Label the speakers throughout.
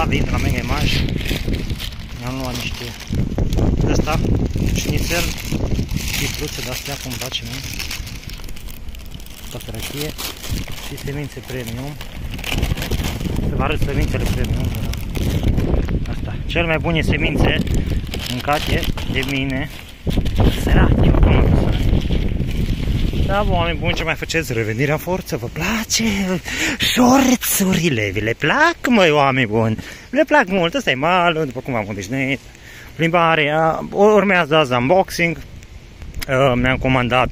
Speaker 1: venit de la Mega Image. I-am luat niște de asta, șnițel, chipluțe de-astea, cum place mie, toată răchie și semințe premium. Să vă arăt semințele premium. Asta, cel mai bune semințe mâncate de mine. Sărache, da, bă, oameni buni, ce mai faceți? Revenirea în forță, vă place? Șorțurile, vi le plac, măi, oameni buni? Le plac mult, ăsta e malul, după cum v-am obișnuit. Plimbarea, urmează azi unboxing. Mi-am comandat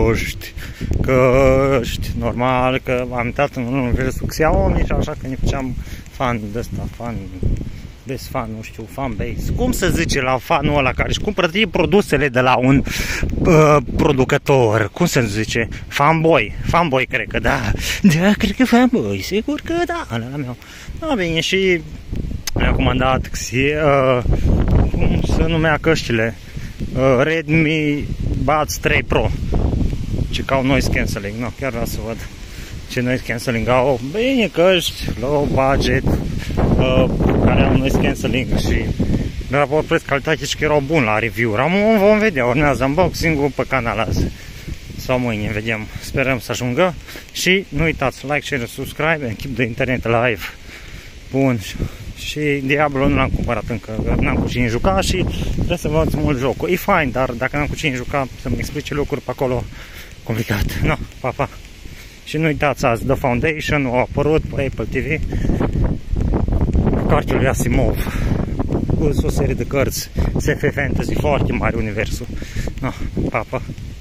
Speaker 1: căști, normal, că am intrat în universul Xiaomi și așa că ne făceam fan de ăsta, best fan, nu știu, fan base. Cum se zice la fanul ăla care își cumpără produsele de la un producător? Cum se zice? Fanboy. Fanboy, cred că da. Da, cred că fanboy, sigur că da. Ăla meu. Da, bine, și mi-am comandat cum se numea căștile? Redmi Buds 3 Pro. Ce ca au noise cancelling. No, chiar vreau să văd ce noise cancelling au. Bine, căști, low budget, care au noise cancelling și de raport preț-calitate și că erau buni la review-uri. Vom vedea, urmează unboxing-ul pe canal azi sau mâine, vedem, sperăm să ajungă și nu uitați, like, share, subscribe and keep the internet live. Bun, și Diablo nu l-am cumpărat încă, n-am cu cine juca și trebuie să văd mult jocul. E fain, dar dacă n-am cu cine juca, să-mi explice lucruri pe acolo, complicat. No, pa, pa. Și nu uitați azi, The Foundation a apărut pe Apple TV, cartea lui Asimov, cu o serie de cărți SF Fantasy foarte mari universul. No, pa, pa.